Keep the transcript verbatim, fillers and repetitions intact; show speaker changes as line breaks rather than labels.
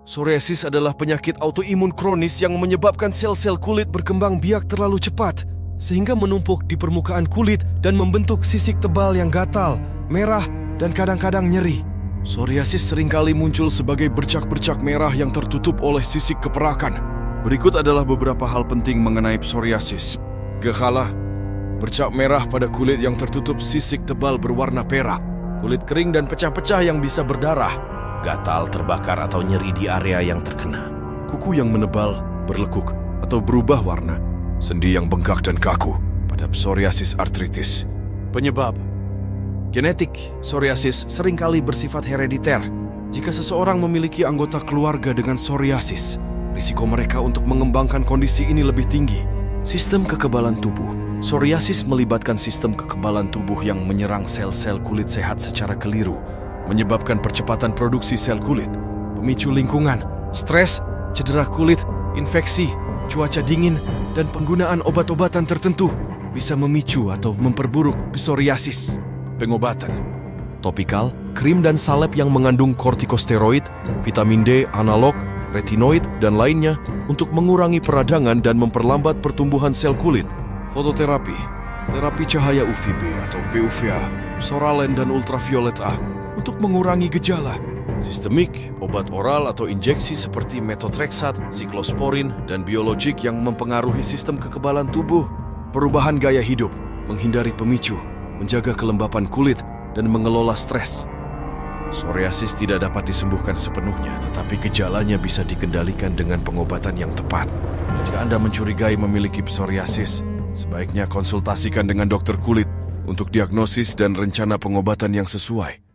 Psoriasis adalah penyakit autoimun kronis yang menyebabkan sel-sel kulit berkembang biak terlalu cepat, sehingga menumpuk di permukaan kulit dan membentuk sisik tebal yang gatal, merah, dan kadang-kadang nyeri. Psoriasis seringkali muncul sebagai bercak-bercak merah yang tertutup oleh sisik keperakan. Berikut adalah beberapa hal penting mengenai psoriasis. Gejala: bercak merah pada kulit yang tertutup sisik tebal berwarna perak, kulit kering dan pecah-pecah yang bisa berdarah, gatal, terbakar, atau nyeri di area yang terkena, kuku yang menebal, berlekuk, atau berubah warna, sendi yang bengkak dan kaku pada psoriasis artritis. Penyebab: genetik. Psoriasis seringkali bersifat herediter. Jika seseorang memiliki anggota keluarga dengan psoriasis, risiko mereka untuk mengembangkan kondisi ini lebih tinggi. Sistem kekebalan tubuh. Psoriasis melibatkan sistem kekebalan tubuh yang menyerang sel-sel kulit sehat secara keliru, menyebabkan percepatan produksi sel kulit. Pemicu lingkungan, stres, cedera kulit, infeksi, cuaca dingin, dan penggunaan obat-obatan tertentu bisa memicu atau memperburuk psoriasis. Pengobatan: topikal, krim dan salep yang mengandung kortikosteroid, vitamin D analog, retinoid, dan lainnya untuk mengurangi peradangan dan memperlambat pertumbuhan sel kulit. Fototerapi, terapi cahaya U V B atau P U V A, psoralen dan ultraviolet A untuk mengurangi gejala. Sistemik, obat oral atau injeksi seperti methotrexate, siklosporin, dan biologik yang mempengaruhi sistem kekebalan tubuh. Perubahan gaya hidup, menghindari pemicu, menjaga kelembapan kulit, dan mengelola stres. Psoriasis tidak dapat disembuhkan sepenuhnya, tetapi gejalanya bisa dikendalikan dengan pengobatan yang tepat. Jika Anda mencurigai memiliki psoriasis, sebaiknya konsultasikan dengan dokter kulit untuk diagnosis dan rencana pengobatan yang sesuai.